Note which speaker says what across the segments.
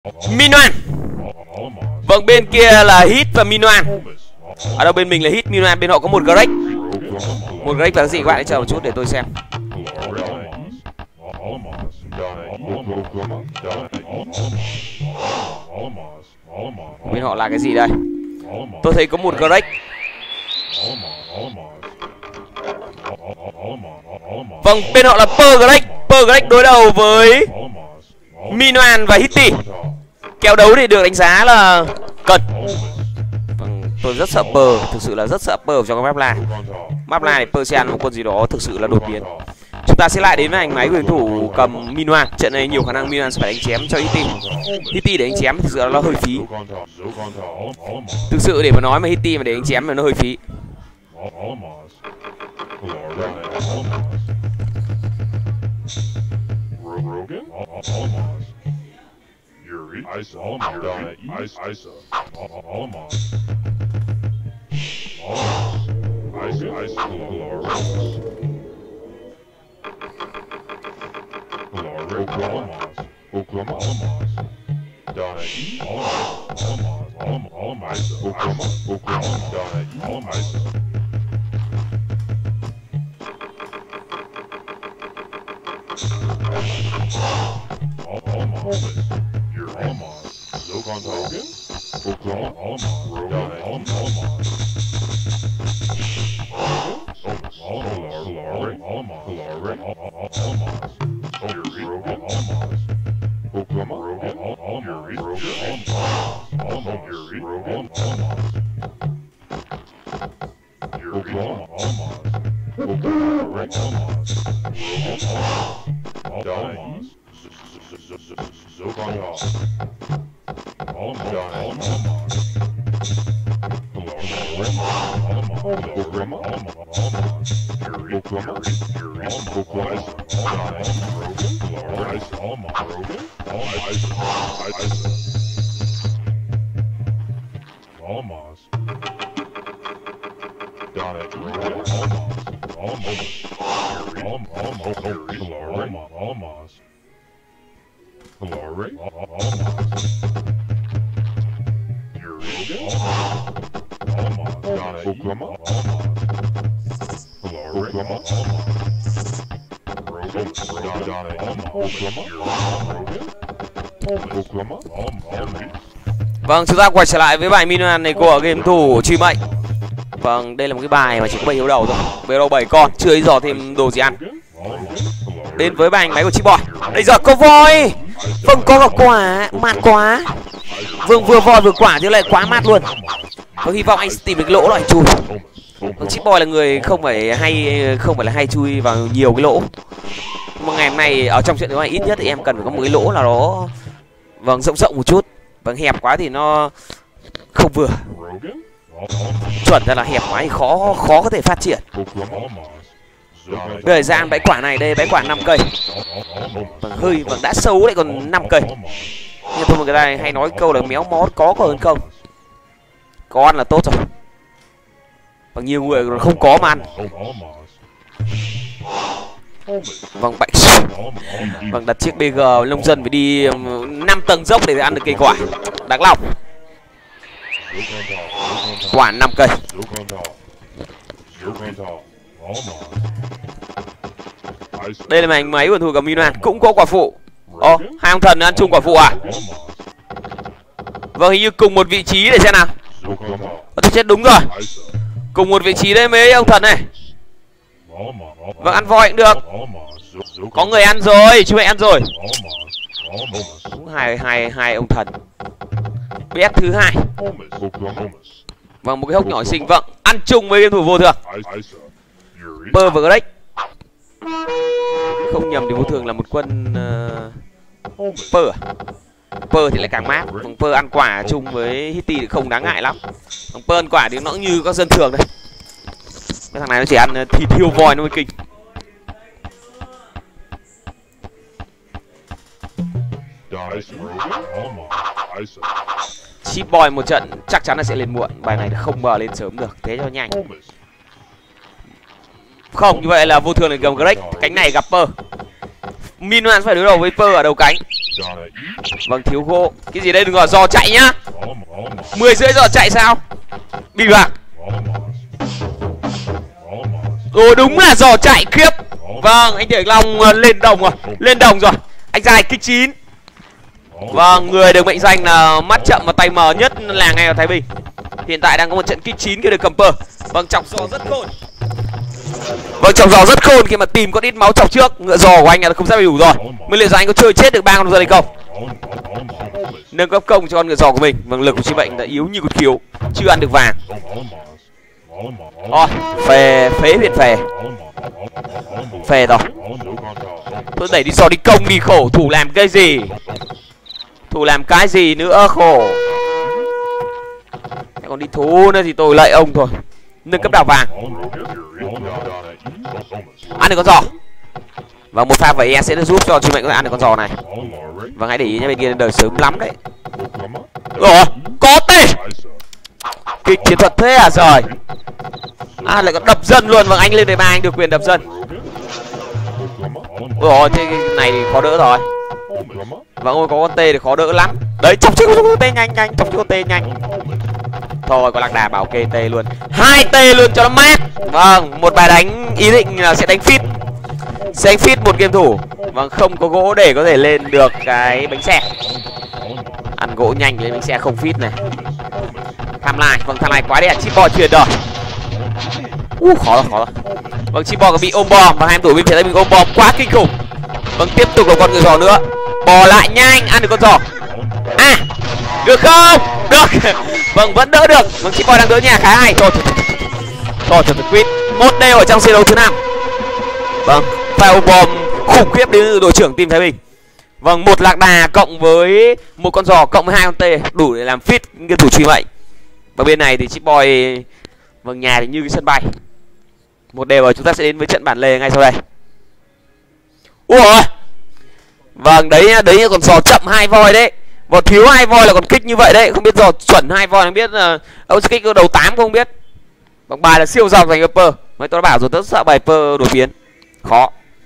Speaker 1: Minoan. Vâng, bên kia là Hit và Minoan. Ở đâu bên mình là Hit, Minoan, bên họ có một Greg. Một Greg là gì các bạn hãy chờ một chút để tôi xem. Bên họ là cái gì đây? Tôi thấy có một Greg. Vâng, bên họ là Greg. Greg đối đầu với Minoan và Hitty. Kèo đấu thì được đánh giá là cân. Vâng, tôi rất sợ thực sự là rất sợ trong cái map này. Map này Persian một con gì đó thực sự là đột biến. Chúng ta sẽ lại đến với hành máy của tuyển thủ cầm Minoan. Trận này nhiều khả năng Minoan sẽ phải đánh chém cho Hitty. Hitty để đánh chém thực sự là nó hơi phí. Thực sự để mà nói mà Hitty mà để đánh chém mà nó hơi phí. Vâng, chúng ta quay trở lại với bài Minoan này của game thủ Truy Mệnh. Vâng, đây là một cái bài mà chỉ có 7 yếu đầu thôi. 7 đầu 7 con, chưa ý dò thêm đồ gì ăn. Đến với bài máy của Chip Boy. Đây giờ có voi. Vâng, có cả quả, mát quá. Vương vừa voi vừa quả thì lại quá mát luôn. Tôi hy vọng anh tìm được lỗ loại chui. Vâng, Chip Boy là người không phải là hay chui vào nhiều cái lỗ. Một ngày hôm nay ở trong trận đấu này ít nhất thì em cần phải có một cái lỗ nào đó vâng rộng rộng một chút. Vâng, hẹp quá thì nó không vừa. Chuẩn ra là hẹp quá thì khó có thể phát triển. Thời gian bãi quả này đây, bãi quả 5 cây. Vâng, đã sâu lại còn 5 cây. Nhưng thôi mà cái này hay nói câu là méo mó có hơn không. Có ăn là tốt rồi. Vâng, nhiều người còn không có mà ăn. Vâng, bệnh. Vâng, đặt chiếc BG nông dân phải đi 5 tầng dốc để ăn được cây quả. Đáng lòng. Quả 5 cây. Đây là mảnh máy của thủ cầm Minoan cũng có quả phụ. Hai ông thần ăn chung quả phụ à? Vâng, hình như cùng một vị trí để xem nào. Tôi chết đúng rồi. Cùng một vị trí đây mấy ông thần này. Vâng, ăn voi cũng được. Có người ăn rồi, chú mẹ ăn rồi. Đúng hai ông thần. BS thứ 2. Vâng, một cái hốc nhỏ xinh. Vâng, ăn chung với game thủ vô thường. Bơ và Greg. Không nhầm thì vô thường là một quân Pơ à? Pơ thì lại càng mát. Vâng, Pơ ăn quả chung với Hitty thì không đáng ngại lắm. Vâng, Pơ ăn quả thì nó như các dân thường đây. Cái thằng này nó chỉ ăn thịt thiêu voi nó mới kinh. Chip Boy một trận chắc chắn là sẽ lên muộn. Bài này không bờ lên sớm được, thế cho nhanh. Không, như vậy là vô thường để cầm Greg. Cánh này gặp Pơ. Minoan phải đối đầu với Pơ ở đầu cánh. Vâng, thiếu gỗ. Cái gì đây, đừng gọi giò chạy nhá. 10 rưỡi giò chạy sao? Bị vào. Đúng là giò chạy khiếp. Vâng, anh Tiểu Long lên đồng rồi. Lên đồng rồi. Anh Dài kích 9. Vâng, người được mệnh danh là mắt chậm và tay mờ nhất là ngay ở Thái Bình. Hiện tại đang có một trận kích 9 kia được cầm pơ. Vâng, chọc giò rất khôn. Vâng, chọc giò rất khôn khi mà tìm con ít máu chọc trước. Ngựa giò của anh là không sắp đủ rồi. Mới liệu rằng anh có chơi chết được 3 con giò này không? Nâng cấp công cho con ngựa giò của mình. Vâng, lực của Chí Mệnh đã yếu như cột khiếu, chưa ăn được vàng. Phè huyện phè. Phè rồi. Tôi đẩy đi giò đi công đi, khổ. Thủ làm cái gì? Thủ làm cái gì nữa khổ. Còn đi thú nữa thì tôi lạy ông thôi. Nâng cấp đảo vàng. Ăn được con giò. Và một pha vẩy sẽ giúp cho Chí Mệnh có thể ăn được con giò này. Vâng, hãy để ý nha, bên kia đời sớm lắm đấy. Có tê. Kịch chiến thuật thế à trời. Lại còn đập dân luôn. Vâng, anh lên đề 3 anh được quyền đập dân. Ôi thế cái này thì khó đỡ rồi. Vâng, ôi có con tê thì khó đỡ lắm. Đấy, chọc chứ con tê nhanh, chọc chứ con tê nhanh. Thôi có lạc đà bảo kê tê luôn. 2 tê luôn cho nó mát. Vâng, một bài đánh ý định là sẽ đánh fit. Sẽ đánh fit một game thủ. Vâng, không có gỗ để có thể lên được cái bánh xe. Ăn gỗ nhanh lên bánh xe không fit này. Tham lai, vâng tham lai quá đẹp. Chip boy chuyển rồi. Khó rồi. Vâng, Chip boy có bị ôm bom và 2 em thủ bên phía Thái Bình ôm bom quá kinh khủng. Vâng, tiếp tục là con ngựa giò nữa. Bò lại nhanh, ăn được con giò. Được không? Được. Vâng, vẫn đỡ được. Vâng, Chip boy đang đỡ nhà khá hay. Thôi quýt. 1 đều ở trong xe đấu thứ 5. Vâng, pha ôm bom khủng khiếp đến từ đội trưởng team Thái Bình. Vâng, một lạc đà cộng với một con giò cộng với 2 con tê đủ để làm fit game thủ Truy Mệnh. Và bên này thì Chip boy, vâng, nhà thì như cái sân bay. 1 đều rồi, chúng ta sẽ đến với trận bản lề ngay sau đây. Vâng, đấy là con giò chậm 2 voi đấy. Vò thiếu 2 voi là còn kích như vậy đấy. Không biết giò chuẩn 2 voi, không biết là ông sẽ kích đầu 8 không biết. Vâng, bài là siêu dòng dành upper. Mấy tôi đã bảo rồi, rất sợ bài upper đột biến. Khó.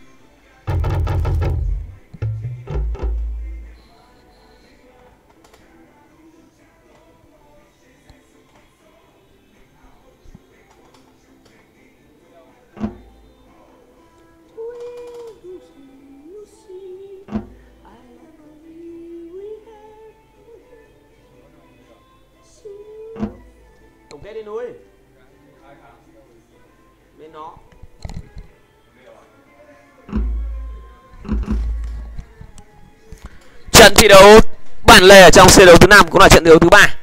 Speaker 1: Đi núi bên nó. Trận thi đấu bản lề ở trong C đấu thứ 5 cũng là trận thi đấu thứ 3.